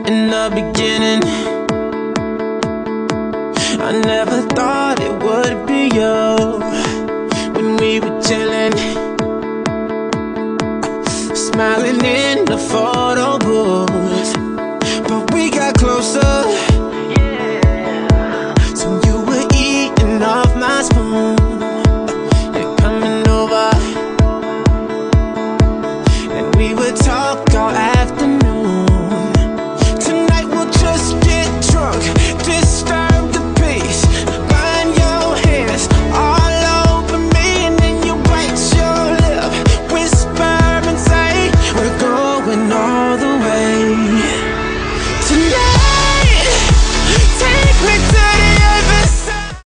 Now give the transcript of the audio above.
in the beginning. I never thought it would be you when we were chilling, smiling in the fall.